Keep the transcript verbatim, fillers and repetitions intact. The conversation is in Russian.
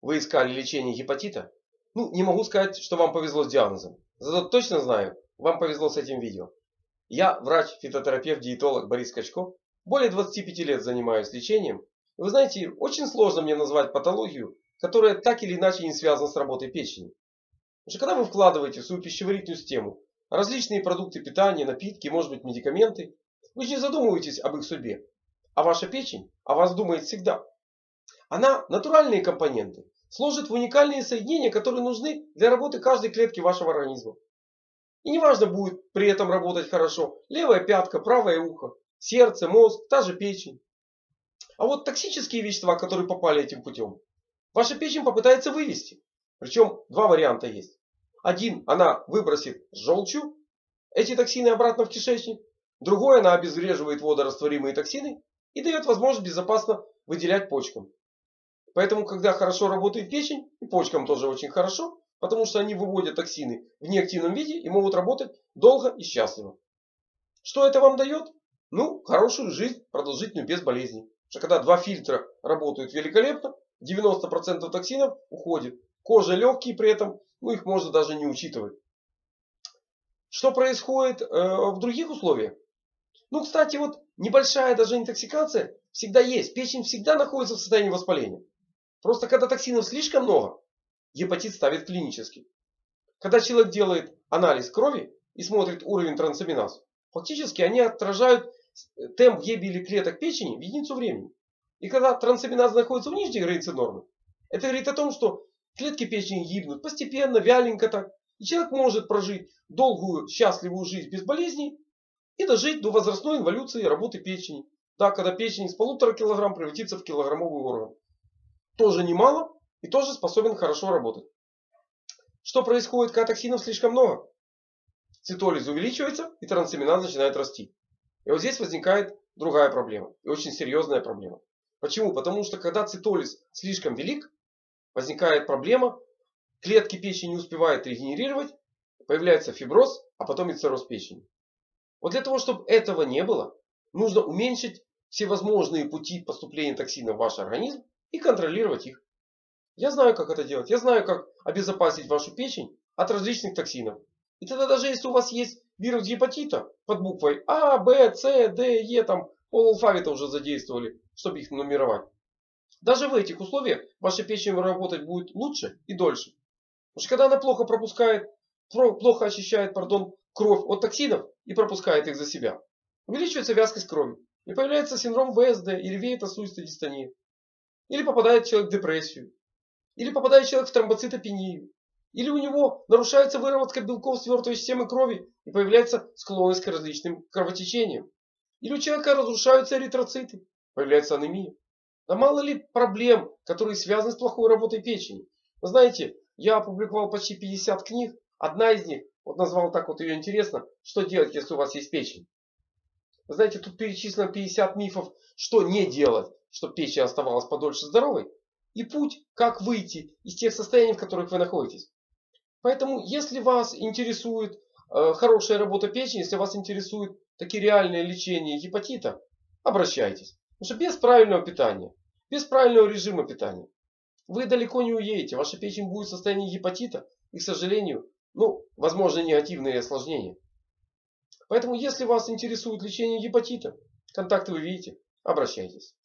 Вы искали лечение гепатита? Ну, не могу сказать, что вам повезло с диагнозом. Зато точно знаю, вам повезло с этим видео. Я врач, фитотерапевт, диетолог Борис Качко. Более двадцати пяти лет занимаюсь лечением. И вы знаете, очень сложно мне назвать патологию, которая так или иначе не связана с работой печени. Потому что когда вы вкладываете в свою пищеварительную систему различные продукты питания, напитки, может быть медикаменты, вы же не задумываетесь об их судьбе. А ваша печень о вас думает всегда. Она натуральные компоненты сложит в уникальные соединения, которые нужны для работы каждой клетки вашего организма. И неважно, будет при этом работать хорошо левая пятка, правое ухо, сердце, мозг, та же печень. А вот токсические вещества, которые попали этим путем, ваша печень попытается вывести. Причем два варианта есть. Один, она выбросит с желчью эти токсины обратно в кишечник. Другой, она обезвреживает водорастворимые токсины и дает возможность безопасно выделять почкам. Поэтому, когда хорошо работает печень, и почкам тоже очень хорошо, потому что они выводят токсины в неактивном виде и могут работать долго и счастливо. Что это вам дает? Ну, хорошую жизнь, продолжительную, без болезней. Потому что когда два фильтра работают великолепно, девяносто процентов токсинов уходит. Кожа, легкие при этом, ну их можно даже не учитывать. Что происходит э, в других условиях? Ну, кстати, вот небольшая даже интоксикация всегда есть. Печень всегда находится в состоянии воспаления. Просто когда токсинов слишком много, гепатит ставит клинический. Когда человек делает анализ крови и смотрит уровень трансаминаз, фактически они отражают темп гибели клеток печени в единицу времени. И когда трансаминаз находится в нижней границе нормы, это говорит о том, что клетки печени гибнут постепенно, вяленько так. И человек может прожить долгую, счастливую жизнь без болезней и дожить до возрастной инволюции работы печени. Да, когда печень с полутора килограмм превратится в килограммовый орган. Тоже немало и тоже способен хорошо работать. Что происходит, когда токсинов слишком много? Цитолиз увеличивается и трансаминаз начинает расти. И вот здесь возникает другая проблема. И очень серьезная проблема. Почему? Потому что когда цитолиз слишком велик, возникает проблема. Клетки печени не успевают регенерировать. Появляется фиброз, а потом и цирроз печени. Вот для того, чтобы этого не было, нужно уменьшить всевозможные пути поступления токсинов в ваш организм и контролировать их. Я знаю, как это делать. Я знаю, как обезопасить вашу печень от различных токсинов. И тогда даже если у вас есть вирус гепатита под буквой А, Б, С, Д, Е, там пол-алфавита уже задействовали, чтобы их нумеровать. Даже в этих условиях ваша печень работать будет лучше и дольше. Потому что когда она плохо пропускает, плохо очищает, пардон, кровь от токсинов и пропускает их за себя, увеличивается вязкость крови. И появляется синдром вэ эс дэ или веето-сосудистой дистонии. Или попадает человек в депрессию. Или попадает человек в тромбоцитопению. Или у него нарушается выработка белков свертывающей системы крови и появляется склонность к различным кровотечениям. Или у человека разрушаются эритроциты, появляется анемия. Да мало ли проблем, которые связаны с плохой работой печени. Вы знаете, я опубликовал почти пятьдесят книг. Одна из них, вот назвал так вот ее интересно, что делать, если у вас есть печень. Вы знаете, тут перечислено пятьдесят мифов, что не делать, чтобы печень оставалась подольше здоровой. И путь, как выйти из тех состояний, в которых вы находитесь. Поэтому, если вас интересует э, хорошая работа печени, если вас интересует такие реальные лечения гепатита, обращайтесь. Потому что без правильного питания, без правильного режима питания, вы далеко не уедете. Ваша печень будет в состоянии гепатита и, к сожалению, ну, возможно, негативные осложнения. Поэтому, если вас интересует лечение гепатита, контакты вы видите, обращайтесь.